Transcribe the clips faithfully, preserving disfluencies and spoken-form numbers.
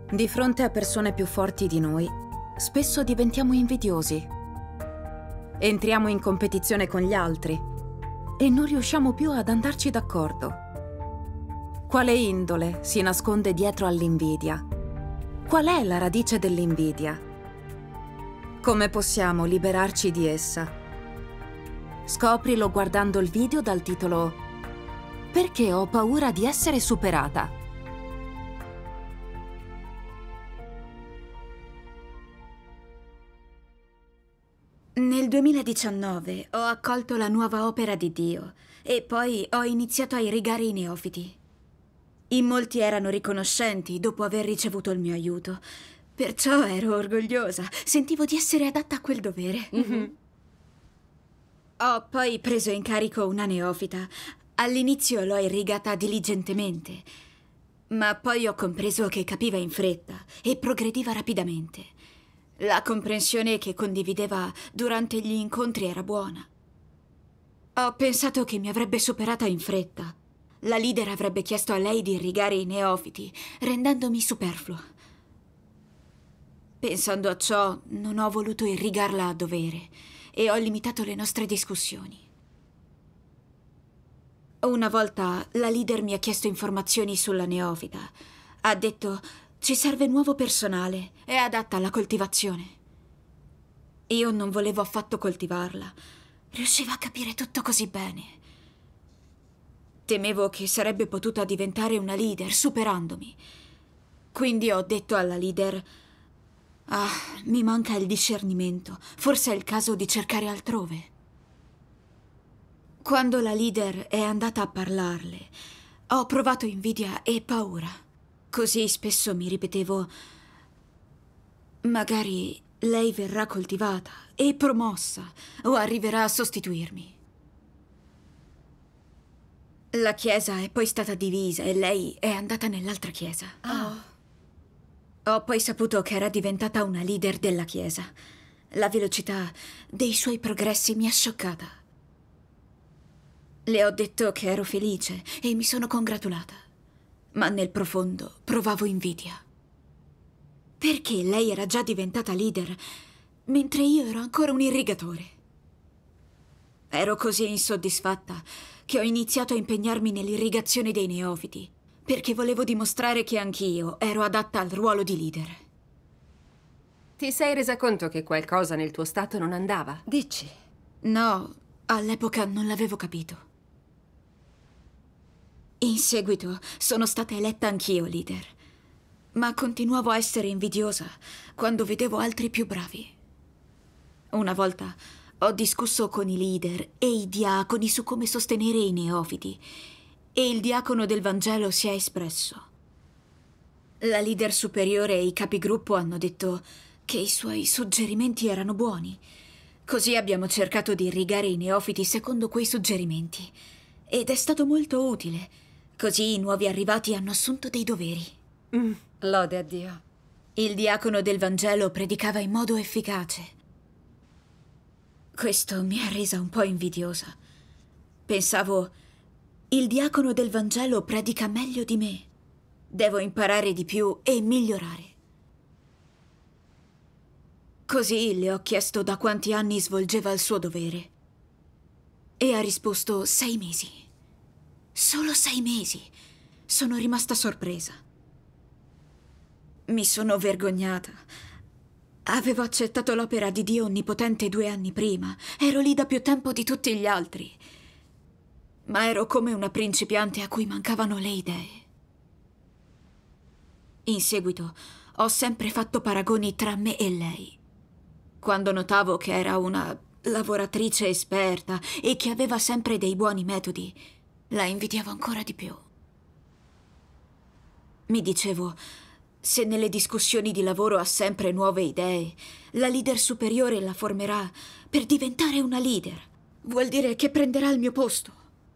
Di fronte a persone più forti di noi, spesso diventiamo invidiosi. Entriamo in competizione con gli altri e non riusciamo più ad andarci d'accordo. Quale indole si nasconde dietro all'invidia? Qual è la radice dell'invidia? Come possiamo liberarci di essa? Scoprilo guardando il video dal titolo "Perché ho paura di essere superata?". Nel duemiladiciannove ho accolto la nuova opera di Dio e poi ho iniziato a irrigare i neofiti. In molti erano riconoscenti dopo aver ricevuto il mio aiuto, perciò ero orgogliosa, sentivo di essere adatta a quel dovere. Mm-hmm. Ho poi preso in carico una neofita. All'inizio l'ho irrigata diligentemente, ma poi ho compreso che capiva in fretta e progrediva rapidamente. La comprensione che condivideva durante gli incontri era buona. Ho pensato che mi avrebbe superata in fretta. La leader avrebbe chiesto a lei di irrigare i neofiti, rendendomi superflua. Pensando a ciò, non ho voluto irrigarla a dovere e ho limitato le nostre discussioni. Una volta la leader mi ha chiesto informazioni sulla neofita. Ha detto: "Ci serve nuovo personale, è adatta alla coltivazione". Io non volevo affatto coltivarla. Riusciva a capire tutto così bene. Temevo che sarebbe potuta diventare una leader superandomi. Quindi ho detto alla leader: "Ah, mi manca il discernimento. Forse è il caso di cercare altrove". Quando la leader è andata a parlarle, ho provato invidia e paura. Così spesso mi ripetevo: magari lei verrà coltivata e promossa o arriverà a sostituirmi. La chiesa è poi stata divisa e lei è andata nell'altra chiesa. Oh. Ho poi saputo che era diventata una leader della chiesa. La velocità dei suoi progressi mi ha scioccata. Le ho detto che ero felice e mi sono congratulata. Ma nel profondo provavo invidia. Perché lei era già diventata leader, mentre io ero ancora un irrigatore. Ero così insoddisfatta che ho iniziato a impegnarmi nell'irrigazione dei neofiti, perché volevo dimostrare che anch'io ero adatta al ruolo di leader. Ti sei resa conto che qualcosa nel tuo stato non andava? Dici? No, all'epoca non l'avevo capito. In seguito sono stata eletta anch'io leader, ma continuavo a essere invidiosa quando vedevo altri più bravi. Una volta ho discusso con i leader e i diaconi su come sostenere i neofiti e il diacono del Vangelo si è espresso. La leader superiore e i capigruppo hanno detto che i suoi suggerimenti erano buoni. Così abbiamo cercato di irrigare i neofiti secondo quei suggerimenti ed è stato molto utile. Così i nuovi arrivati hanno assunto dei doveri. Mm, lode a Dio. Il diacono del Vangelo predicava in modo efficace. Questo mi ha resa un po' invidiosa. Pensavo: il diacono del Vangelo predica meglio di me. Devo imparare di più e migliorare. Così le ho chiesto da quanti anni svolgeva il suo dovere. E ha risposto sei mesi. Solo sei mesi. Sono rimasta sorpresa. Mi sono vergognata. Avevo accettato l'opera di Dio Onnipotente due anni prima. Ero lì da più tempo di tutti gli altri. Ma ero come una principiante a cui mancavano le idee. In seguito ho sempre fatto paragoni tra me e lei. Quando notavo che era una lavoratrice esperta e che aveva sempre dei buoni metodi, la invidiavo ancora di più. Mi dicevo: se nelle discussioni di lavoro ha sempre nuove idee, la leader superiore la formerà per diventare una leader. Vuol dire che prenderà il mio posto.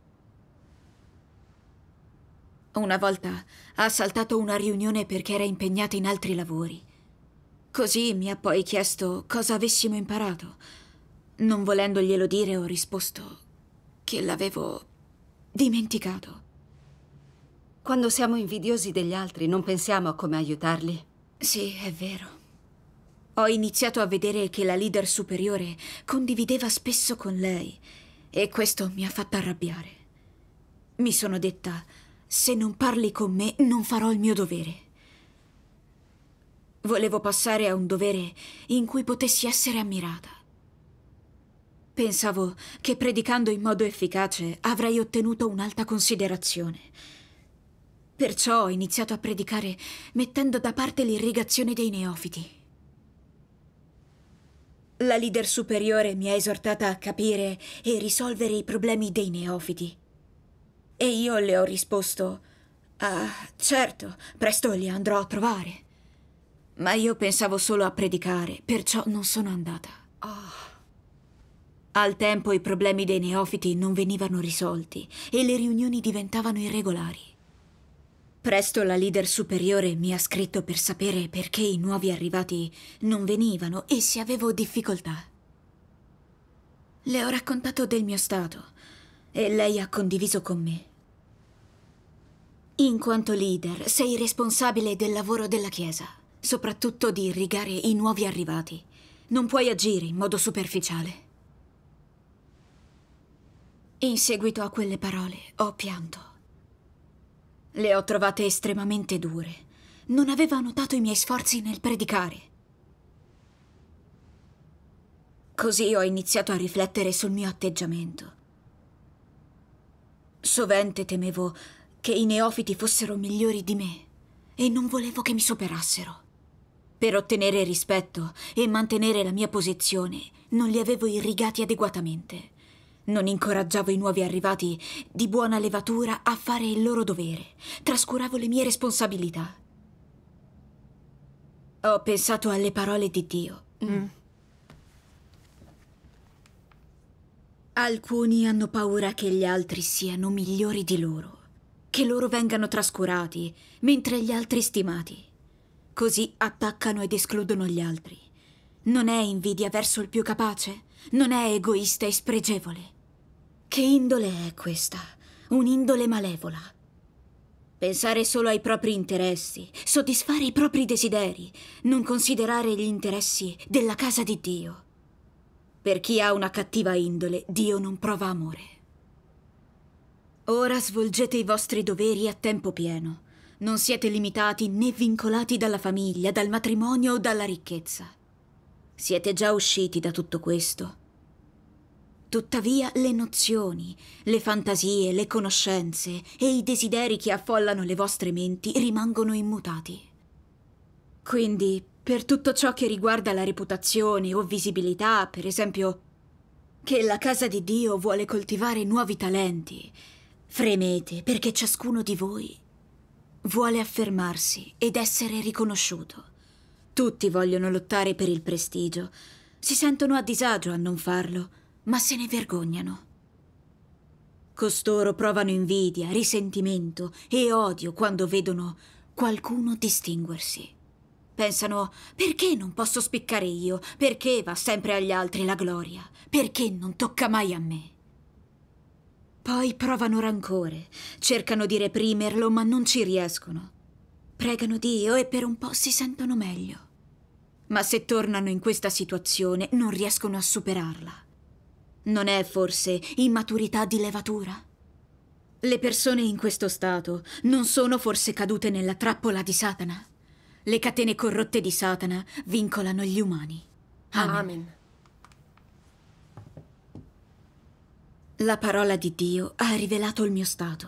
Una volta ha saltato una riunione perché era impegnata in altri lavori. Così mi ha poi chiesto cosa avessimo imparato. Non volendoglielo dire, ho risposto che l'avevo dimenticato. Quando siamo invidiosi degli altri, non pensiamo a come aiutarli. Sì, è vero. Ho iniziato a vedere che la leader superiore condivideva spesso con lei e questo mi ha fatta arrabbiare. Mi sono detta, se non parli con me non farò il mio dovere. Volevo passare a un dovere in cui potessi essere ammirata. Pensavo che predicando in modo efficace avrei ottenuto un'alta considerazione. Perciò ho iniziato a predicare mettendo da parte l'irrigazione dei neofiti. La leader superiore mi ha esortata a capire e risolvere i problemi dei neofiti. E io le ho risposto, ah, certo, presto li andrò a trovare. Ma io pensavo solo a predicare, perciò non sono andata. Oh. Al tempo i problemi dei neofiti non venivano risolti e le riunioni diventavano irregolari. Presto la leader superiore mi ha scritto per sapere perché i nuovi arrivati non venivano e se avevo difficoltà. Le ho raccontato del mio stato e lei ha condiviso con me. In quanto leader, sei responsabile del lavoro della Chiesa, soprattutto di irrigare i nuovi arrivati. Non puoi agire in modo superficiale. In seguito a quelle parole ho pianto. Le ho trovate estremamente dure. Non aveva notato i miei sforzi nel predicare. Così ho iniziato a riflettere sul mio atteggiamento. Sovente temevo che i neofiti fossero migliori di me e non volevo che mi superassero. Per ottenere rispetto e mantenere la mia posizione non li avevo irrigati adeguatamente. Non incoraggiavo i nuovi arrivati di buona levatura a fare il loro dovere. Trascuravo le mie responsabilità. Ho pensato alle parole di Dio. Mm. Alcuni hanno paura che gli altri siano migliori di loro, che loro vengano trascurati, mentre gli altri stimati. Così attaccano ed escludono gli altri. Non è invidia verso il più capace? Non è egoista e spregevole? Che indole è questa? Un'indole malevola. Pensare solo ai propri interessi, soddisfare i propri desideri, non considerare gli interessi della casa di Dio. Per chi ha una cattiva indole, Dio non prova amore. Ora svolgete i vostri doveri a tempo pieno. Non siete limitati né vincolati dalla famiglia, dal matrimonio o dalla ricchezza. Siete già usciti da tutto questo. Tuttavia le nozioni, le fantasie, le conoscenze e i desideri che affollano le vostre menti rimangono immutati. Quindi, per tutto ciò che riguarda la reputazione o visibilità, per esempio, che la casa di Dio vuole coltivare nuovi talenti, fremete perché ciascuno di voi vuole affermarsi ed essere riconosciuto. Tutti vogliono lottare per il prestigio. Si sentono a disagio a non farlo, ma se ne vergognano. Costoro provano invidia, risentimento e odio quando vedono qualcuno distinguersi. Pensano, perché non posso spiccare io? Perché va sempre agli altri la gloria? Perché non tocca mai a me? Poi provano rancore, cercano di reprimerlo ma non ci riescono. Pregano Dio e per un po' si sentono meglio. Ma se tornano in questa situazione non riescono a superarla. Non è forse immaturità di levatura? Le persone in questo stato non sono forse cadute nella trappola di Satana? Le catene corrotte di Satana vincolano gli umani. Amen. Amen. La parola di Dio ha rivelato il mio stato.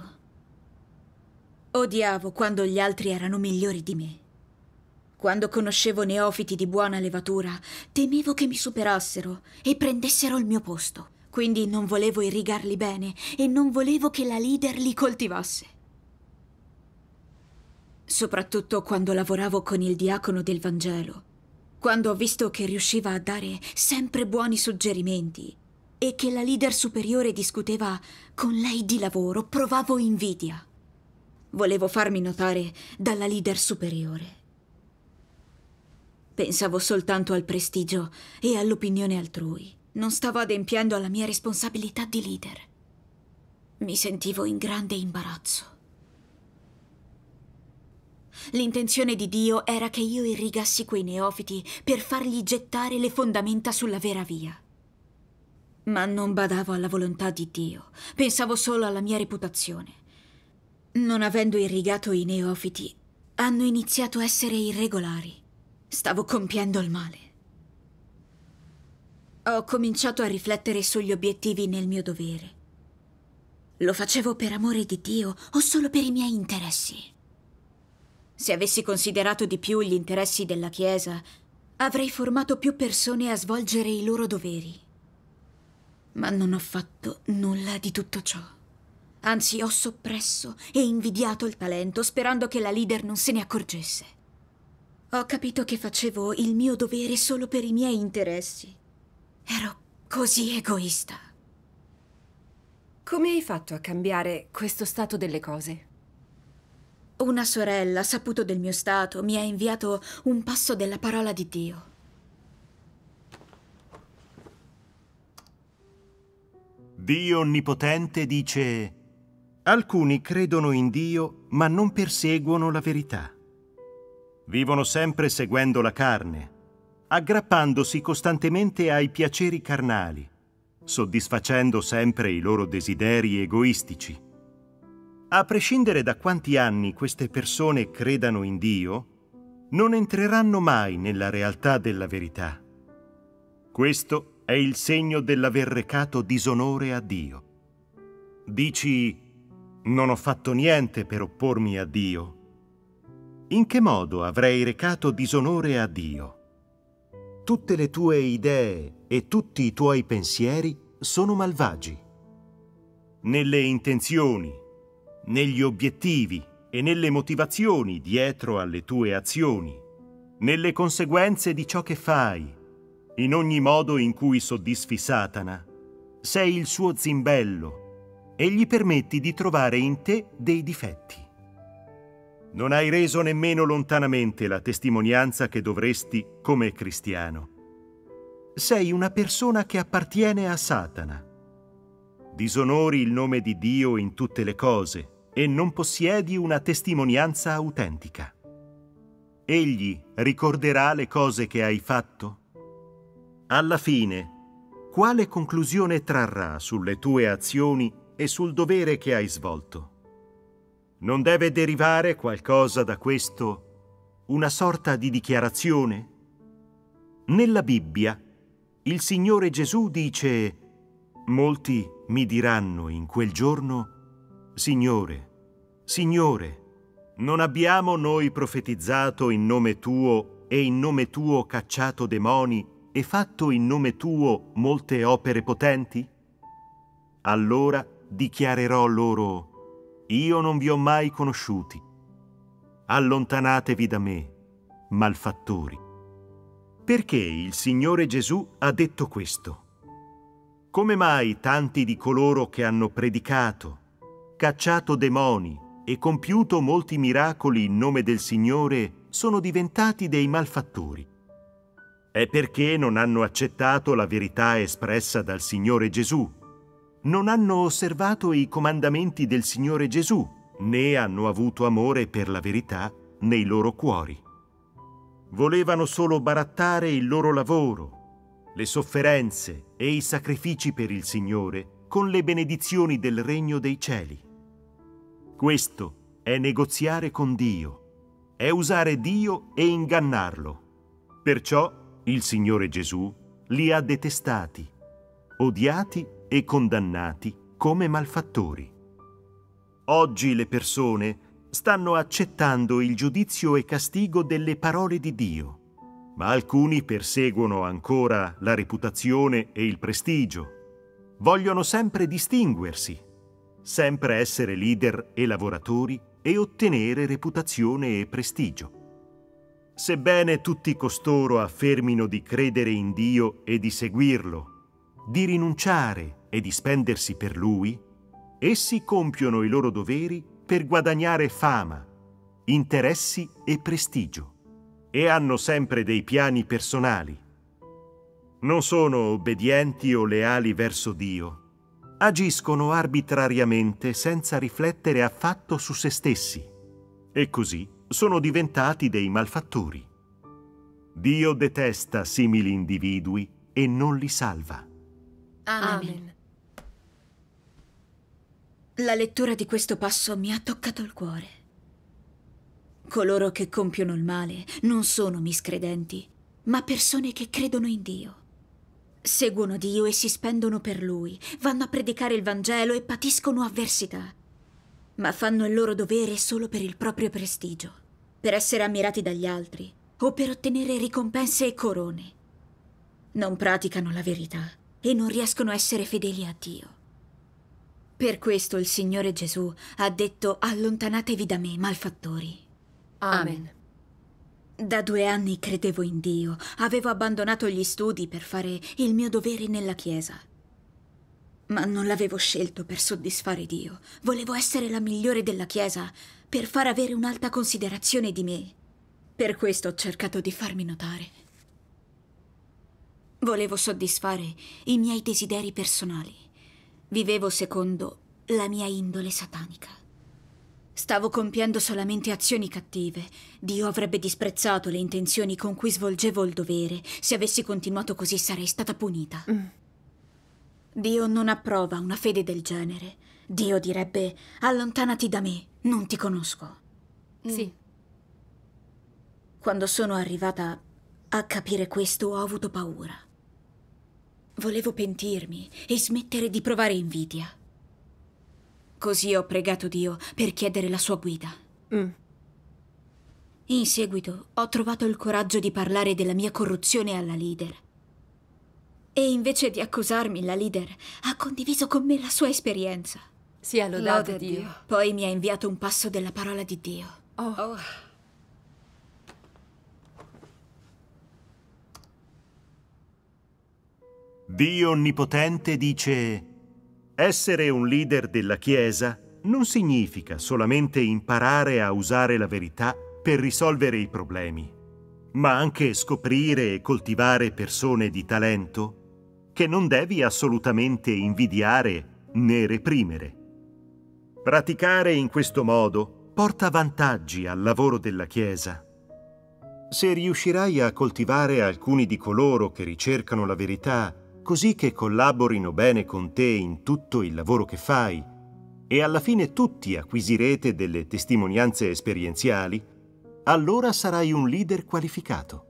Odiavo quando gli altri erano migliori di me. Quando conoscevo neofiti di buona levatura, temevo che mi superassero e prendessero il mio posto. Quindi non volevo irrigarli bene e non volevo che la leader li coltivasse. Soprattutto quando lavoravo con il diacono del Vangelo, quando ho visto che riusciva a dare sempre buoni suggerimenti e che la leader superiore discuteva con lei di lavoro, provavo invidia. Volevo farmi notare dalla leader superiore. Pensavo soltanto al prestigio e all'opinione altrui. Non stavo adempiendo alla mia responsabilità di leader. Mi sentivo in grande imbarazzo. L'intenzione di Dio era che io irrigassi quei neofiti per fargli gettare le fondamenta sulla vera via. Ma non badavo alla volontà di Dio, pensavo solo alla mia reputazione. Non avendo irrigato i neofiti, hanno iniziato a essere irregolari. Stavo compiendo il male. Ho cominciato a riflettere sugli obiettivi nel mio dovere. Lo facevo per amore di Dio o solo per i miei interessi? Se avessi considerato di più gli interessi della Chiesa, avrei formato più persone a svolgere i loro doveri. Ma non ho fatto nulla di tutto ciò. Anzi, ho soppresso e invidiato il talento, sperando che la leader non se ne accorgesse. Ho capito che facevo il mio dovere solo per i miei interessi. Ero così egoista. Come hai fatto a cambiare questo stato delle cose? Una sorella, saputo del mio stato, mi ha inviato un passo della parola di Dio. Dio Onnipotente dice: alcuni credono in Dio, ma non perseguono la verità. Vivono sempre seguendo la carne, aggrappandosi costantemente ai piaceri carnali, soddisfacendo sempre i loro desideri egoistici. A prescindere da quanti anni queste persone credano in Dio, non entreranno mai nella realtà della verità. Questo è il segno dell'aver recato disonore a Dio. Dici: non ho fatto niente per oppormi a Dio. In che modo avrei recato disonore a Dio? Tutte le tue idee e tutti i tuoi pensieri sono malvagi. Nelle intenzioni, negli obiettivi e nelle motivazioni dietro alle tue azioni, nelle conseguenze di ciò che fai, in ogni modo in cui soddisfi Satana, sei il suo zimbello e gli permetti di trovare in te dei difetti. Non hai reso nemmeno lontanamente la testimonianza che dovresti come cristiano. Sei una persona che appartiene a Satana. Disonori il nome di Dio in tutte le cose e non possiedi una testimonianza autentica. Egli ricorderà le cose che hai fatto? Alla fine, quale conclusione trarrà sulle tue azioni e sul dovere che hai svolto? Non deve derivare qualcosa da questo, una sorta di dichiarazione? Nella Bibbia, il Signore Gesù dice: molti mi diranno in quel giorno: Signore, Signore, non abbiamo noi profetizzato in nome Tuo e in nome Tuo cacciato demoni e fatto in nome Tuo molte opere potenti? Allora dichiarerò loro: io non vi ho mai conosciuti. Allontanatevi da me, malfattori. Perché il Signore Gesù ha detto questo? Come mai tanti di coloro che hanno predicato, cacciato demoni e compiuto molti miracoli in nome del Signore sono diventati dei malfattori? È perché non hanno accettato la verità espressa dal Signore Gesù, non hanno osservato i comandamenti del Signore Gesù, né hanno avuto amore per la verità nei loro cuori. Volevano solo barattare il loro lavoro, le sofferenze e i sacrifici per il Signore con le benedizioni del regno dei cieli. Questo è negoziare con Dio, è usare Dio e ingannarlo. Perciò il Signore Gesù li ha detestati, odiati e condannati come malfattori. Oggi le persone stanno accettando il giudizio e castigo delle parole di Dio, ma alcuni perseguono ancora la reputazione e il prestigio. Vogliono sempre distinguersi, sempre essere leader e lavoratori e ottenere reputazione e prestigio. Sebbene tutti costoro affermino di credere in Dio e di seguirlo, di rinunciare e di spendersi per Lui, essi compiono i loro doveri per guadagnare fama, interessi e prestigio, e hanno sempre dei piani personali. Non sono obbedienti o leali verso Dio. Agiscono arbitrariamente senza riflettere affatto su se stessi, e così sono diventati dei malfattori. Dio detesta simili individui e non li salva. Amen. Amen. La lettura di questo passo mi ha toccato il cuore. Coloro che compiono il male non sono miscredenti, ma persone che credono in Dio. Seguono Dio e si spendono per Lui, vanno a predicare il Vangelo e patiscono avversità. Ma fanno il loro dovere solo per il proprio prestigio, per essere ammirati dagli altri o per ottenere ricompense e corone. Non praticano la verità e non riescono a essere fedeli a Dio. Per questo il Signore Gesù ha detto: allontanatevi da me, malfattori. Amen. Da due anni credevo in Dio, avevo abbandonato gli studi per fare il mio dovere nella Chiesa. Ma non l'avevo scelto per soddisfare Dio. Volevo essere la migliore della Chiesa, per far avere un'alta considerazione di me. Per questo ho cercato di farmi notare. Volevo soddisfare i miei desideri personali. Vivevo secondo la mia indole satanica. Stavo compiendo solamente azioni cattive. Dio avrebbe disprezzato le intenzioni con cui svolgevo il dovere. Se avessi continuato così sarei stata punita. Mm. Dio non approva una fede del genere. Dio direbbe: allontanati da me, non ti conosco. Sì. Quando sono arrivata a capire questo, ho avuto paura. Volevo pentirmi e smettere di provare invidia. Così ho pregato Dio per chiedere la sua guida. Mm. In seguito ho trovato il coraggio di parlare della mia corruzione alla leader. E invece di accusarmi, la leader ha condiviso con me la sua esperienza. Sia lodato Dio. Dio. Poi mi ha inviato un passo della parola di Dio. Oh. Oh. Dio Onnipotente dice: essere un leader della Chiesa non significa solamente imparare a usare la verità per risolvere i problemi, ma anche scoprire e coltivare persone di talento che non devi assolutamente invidiare né reprimere. Praticare in questo modo porta vantaggi al lavoro della Chiesa. Se riuscirai a coltivare alcuni di coloro che ricercano la verità, così che collaborino bene con te in tutto il lavoro che fai, e alla fine tutti acquisirete delle testimonianze esperienziali, allora sarai un leader qualificato.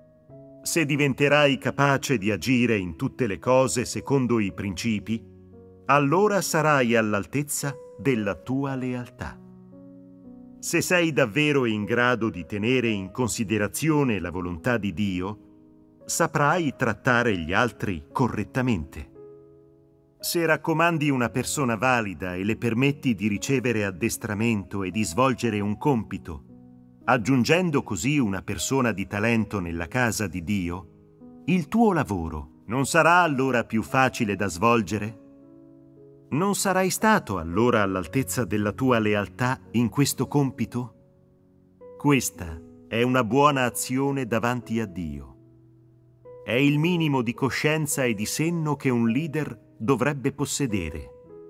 Se diventerai capace di agire in tutte le cose secondo i principi, allora sarai all'altezza della tua lealtà. Se sei davvero in grado di tenere in considerazione la volontà di Dio, saprai trattare gli altri correttamente. Se raccomandi una persona valida e le permetti di ricevere addestramento e di svolgere un compito, aggiungendo così una persona di talento nella casa di Dio, il tuo lavoro non sarà allora più facile da svolgere? Non sarai stato allora all'altezza della tua lealtà in questo compito? Questa è una buona azione davanti a Dio. È il minimo di coscienza e di senno che un leader dovrebbe possedere.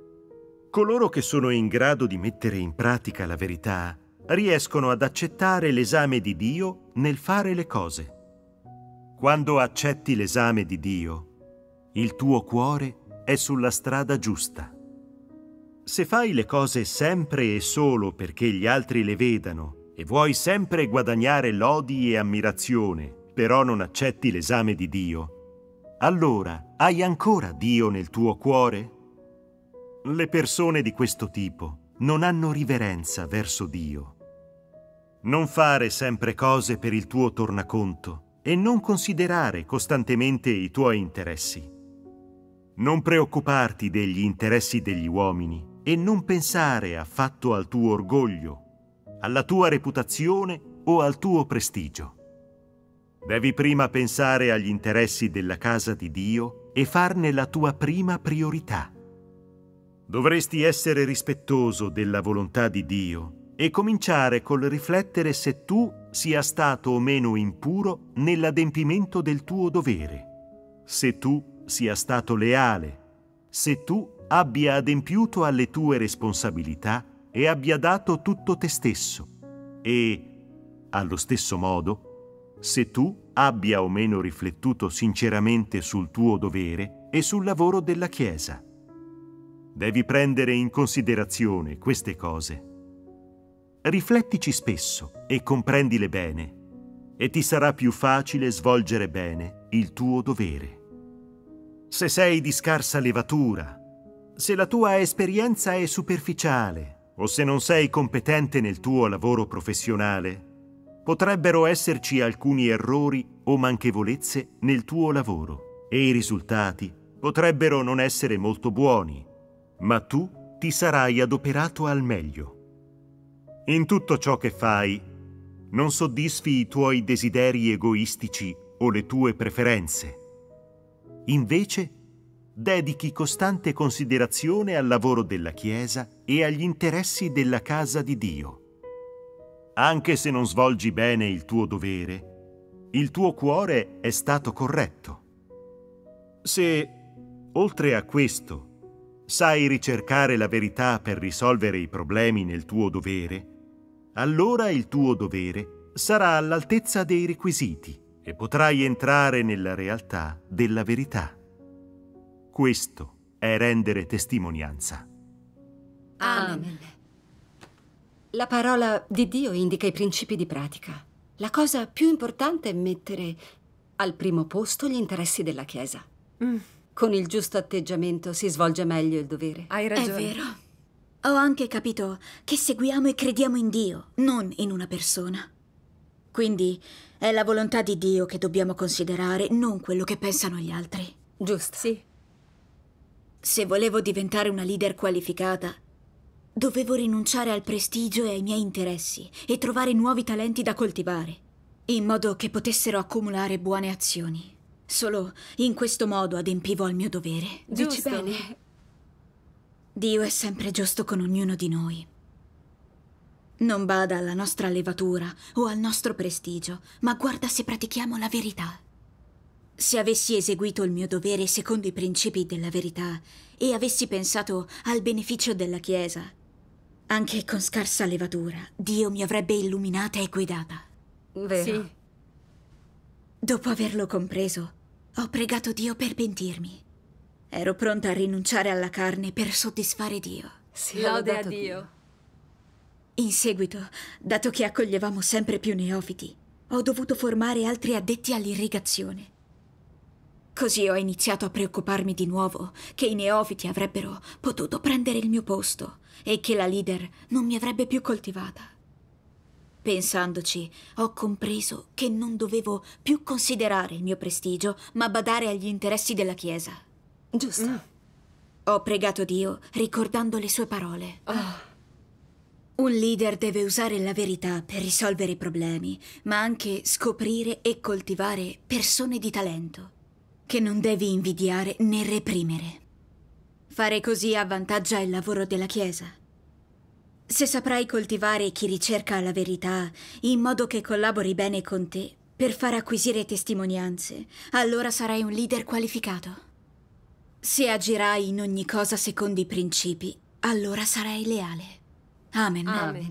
Coloro che sono in grado di mettere in pratica la verità riescono ad accettare l'esame di Dio nel fare le cose. Quando accetti l'esame di Dio, il tuo cuore è sulla strada giusta. Se fai le cose sempre e solo perché gli altri le vedano e vuoi sempre guadagnare lodi e ammirazione, però non accetti l'esame di Dio, allora hai ancora Dio nel tuo cuore? Le persone di questo tipo non hanno riverenza verso Dio. Non fare sempre cose per il tuo tornaconto e non considerare costantemente i tuoi interessi. Non preoccuparti degli interessi degli uomini e non pensare affatto al tuo orgoglio, alla tua reputazione o al tuo prestigio. Devi prima pensare agli interessi della casa di Dio e farne la tua prima priorità. Dovresti essere rispettoso della volontà di Dio e cominciare col riflettere se tu sia stato o meno impuro nell'adempimento del tuo dovere, se tu sia stato leale, se tu abbia adempiuto alle tue responsabilità e abbia dato tutto te stesso, e allo stesso modo, se tu abbia o meno riflettuto sinceramente sul tuo dovere e sul lavoro della Chiesa. Devi prendere in considerazione queste cose. Riflettici spesso e comprendile bene, e ti sarà più facile svolgere bene il tuo dovere. Se sei di scarsa levatura, se la tua esperienza è superficiale o se non sei competente nel tuo lavoro professionale, potrebbero esserci alcuni errori o manchevolezze nel tuo lavoro e i risultati potrebbero non essere molto buoni, ma tu ti sarai adoperato al meglio. In tutto ciò che fai, non soddisfi i tuoi desideri egoistici o le tue preferenze. Invece, dedichi costante considerazione al lavoro della Chiesa e agli interessi della casa di Dio. Anche se non svolgi bene il tuo dovere, il tuo cuore è stato corretto. Se, oltre a questo, sai ricercare la verità per risolvere i problemi nel tuo dovere, allora il tuo dovere sarà all'altezza dei requisiti e potrai entrare nella realtà della verità. Questo è rendere testimonianza. Amen. La parola di Dio indica i principi di pratica. La cosa più importante è mettere al primo posto gli interessi della Chiesa. Mm. Con il giusto atteggiamento si svolge meglio il dovere. Hai È ragione. vero. Ho anche capito che seguiamo e crediamo in Dio, non in una persona. Quindi è la volontà di Dio che dobbiamo considerare, non quello che pensano gli altri. Giusto. Sì. Se volevo diventare una leader qualificata, dovevo rinunciare al prestigio e ai miei interessi e trovare nuovi talenti da coltivare, in modo che potessero accumulare buone azioni. Solo in questo modo adempivo al mio dovere. Dici Giusto. bene. Dio è sempre giusto con ognuno di noi. Non bada alla nostra levatura o al nostro prestigio, ma guarda se pratichiamo la verità. Se avessi eseguito il mio dovere secondo i principi della verità e avessi pensato al beneficio della Chiesa, anche con scarsa levatura, Dio mi avrebbe illuminata e guidata. Vero. Sì. Dopo averlo compreso, ho pregato Dio per pentirmi. Ero pronta a rinunciare alla carne per soddisfare Dio. Sì, Lode a lodato Dio. In seguito, dato che accoglievamo sempre più neofiti, ho dovuto formare altri addetti all'irrigazione. Così ho iniziato a preoccuparmi di nuovo che i neofiti avrebbero potuto prendere il mio posto e che la leader non mi avrebbe più coltivata. Pensandoci, ho compreso che non dovevo più considerare il mio prestigio, ma badare agli interessi della Chiesa. Giusto. Mm. Ho pregato Dio ricordando le sue parole. Oh. Un leader deve usare la verità per risolvere i problemi, ma anche scoprire e coltivare persone di talento, che non devi invidiare né reprimere. Fare così avvantaggia il lavoro della Chiesa. Se saprai coltivare chi ricerca la verità in modo che collabori bene con te per far acquisire testimonianze, allora sarai un leader qualificato. Se agirai in ogni cosa secondo i principi, allora sarai leale. Amen. Amen.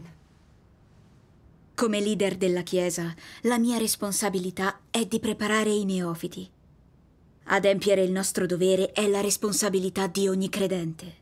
Come leader della Chiesa, la mia responsabilità è di preparare i neofiti. Adempiere il nostro dovere è la responsabilità di ogni credente.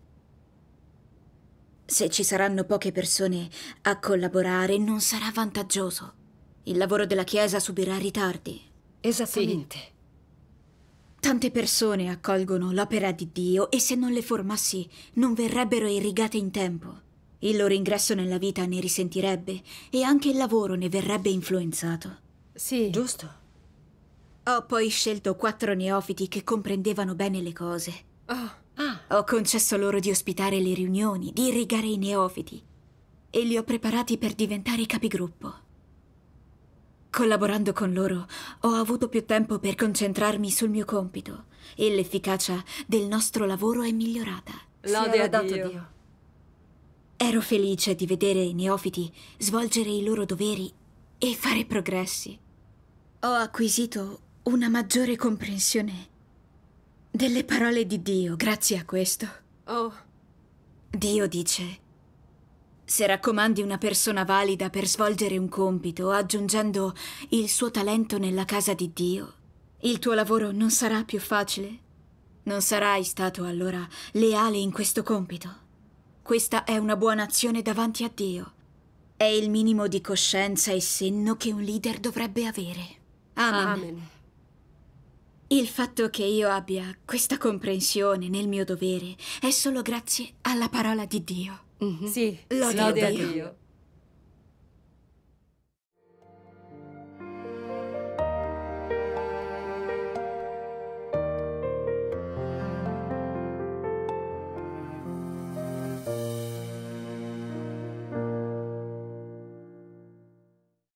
Se ci saranno poche persone a collaborare, non sarà vantaggioso. Il lavoro della Chiesa subirà ritardi. Esattamente. Tante persone accolgono l'opera di Dio e se non le formassi non verrebbero irrigate in tempo. Il loro ingresso nella vita ne risentirebbe e anche il lavoro ne verrebbe influenzato. Sì. Giusto. Ho poi scelto quattro neofiti che comprendevano bene le cose. Oh. Ah, Ho concesso loro di ospitare le riunioni, di irrigare i neofiti e li ho preparati per diventare capigruppo. Collaborando con loro ho avuto più tempo per concentrarmi sul mio compito e l'efficacia del nostro lavoro è migliorata. Lode sia a lodato Dio. Dio. Ero felice di vedere i neofiti svolgere i loro doveri e fare progressi. Ho acquisito una maggiore comprensione delle parole di Dio grazie a questo. Oh. Dio dice: Se raccomandi una persona valida per svolgere un compito, aggiungendo il suo talento nella casa di Dio, il tuo lavoro non sarà più facile? Non sarai stato allora leale in questo compito? Questa è una buona azione davanti a Dio. È il minimo di coscienza e senno che un leader dovrebbe avere. Amen. Amen. Il fatto che io abbia questa comprensione nel mio dovere è solo grazie alla parola di Dio. Sì, Lode lode a a Dio. Dio.